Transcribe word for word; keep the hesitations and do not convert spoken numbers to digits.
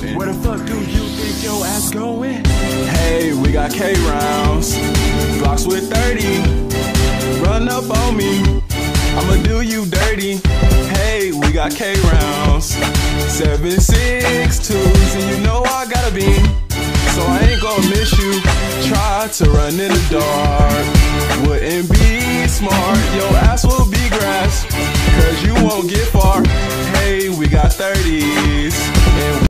floating. Where the fuck do you think your ass going? Hey, we got K rounds, Glocks with thirty. Run up on me, I'ma do you dirty. Hey, we got K rounds, seven six twos, and you know I got a beam, so I ain't gonna miss you. Try to run in the dark, wouldn't be smart. Your ass will be grass, cause you won't get far. Hey, we got thirties.